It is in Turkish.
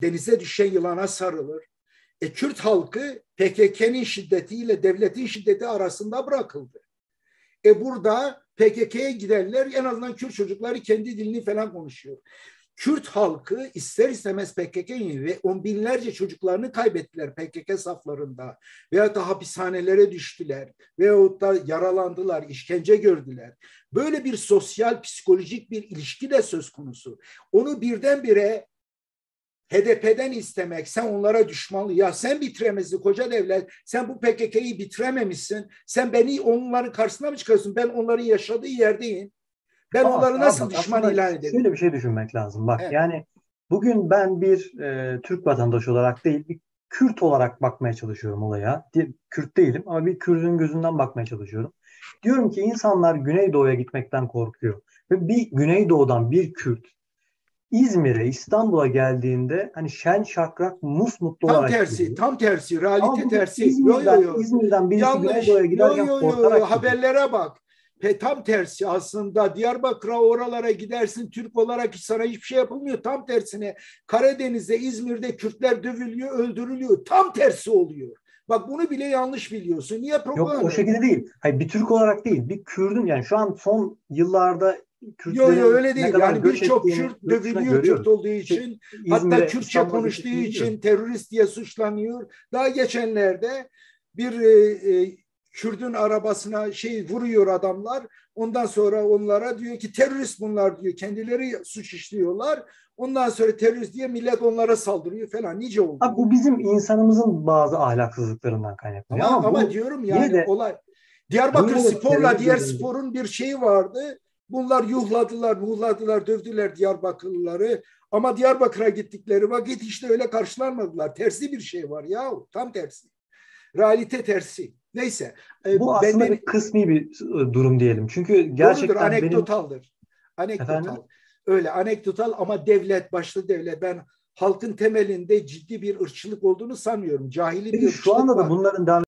denize düşen yılana sarılır. Kürt halkı PKK'nın şiddetiyle devletin şiddeti arasında bırakıldı. Burada PKK'ya gidenler en azından Kürt çocukları kendi dilini falan konuşuyor. Kürt halkı ister istemez PKK'yı ve on binlerce çocuklarını kaybettiler PKK saflarında veyahut da hapishanelere düştüler veyahut da yaralandılar, işkence gördüler. Böyle bir sosyal, psikolojik bir ilişki de söz konusu. Onu birdenbire HDP'den istemek, sen onlara düşmanlı, ya sen bitiremezsin koca devlet, sen bu PKK'yı bitirememişsin, sen beni onların karşısına mı çıkarıyorsun, ben onların yaşadığı yerdeyim, ben Ama onları nasıl bak, düşman aslında ilan ederim? şöyle bir şey düşünmek lazım. Bak Evet. yani bugün ben bir Türk vatandaşı olarak değil, bir Kürt olarak bakmaya çalışıyorum olaya. Kürt değilim ama bir Kürt'ün gözünden bakmaya çalışıyorum. Diyorum ki insanlar Güneydoğu'ya gitmekten korkuyor. Ve bir Güneydoğu'dan bir Kürt İzmir'e, İstanbul'a geldiğinde hani şen şakrak musmutlu Tam olarak tersi, geliyor. tam tersi, Ama realite bugün tersi. Yo yo yo. İzmir'den birisi Yanlış. Güneydoğu'ya Yo giderken yo yo yo. korkarak gidiyor. Haberlere bak. Tam tersi aslında. Diyarbakır'a oralara gidersin Türk olarak sana hiçbir şey yapılmıyor. Tam tersine Karadeniz'de, İzmir'de Kürtler dövülüyor, öldürülüyor. Tam tersi oluyor. Bak bunu bile yanlış biliyorsun. Niye Yok, o propaganda şekilde yapıyorsun? değil. Hayır, bir Türk olarak değil. Bir Kürdün yani şu an son yıllarda Yo yo Kürtlerin öyle ne değil. kadar Yani göç birçok ettiğini Kürt yurt dışına dövülüyor Kürt görüyoruz. olduğu İşte için. Hatta İzmir'e, Kürtçe İstanbul'a konuştuğu göçleştiğini biliyoruz. için terörist diye suçlanıyor. Daha geçenlerde bir Kürt'ün arabasına vuruyor adamlar. Ondan sonra onlara diyor ki terörist bunlar diyor. Kendileri suç işliyorlar. Ondan sonra terörist diye millet onlara saldırıyor falan. Nice oldu Abi bu. bu bizim insanımızın bazı ahlaksızlıklarından kaynaklanıyor. Ama Ama bu diyorum yine yani de olay bu Diyarbakır yine de Spor'la terör diğer gözüyle. sporun bir şeyi vardı. Bunlar yuhladılar, dövdüler Diyarbakırlıları. Ama Diyarbakır'a gittikleri vakit işte öyle karşılanmadılar. Tersi bir şey var ya, tam tersi. Realite tersi. Neyse, Bu aslında benden bir kısmi bir durum diyelim. Çünkü doğrudur, gerçekten benim anekdotaldır. efendim Anekdotal. Öyle anekdotal ama devlet, başta devlet. Ben halkın temelinde ciddi bir ırkçılık olduğunu sanmıyorum. Cahili bir peki şu ırkçılık anda da var. bunların devam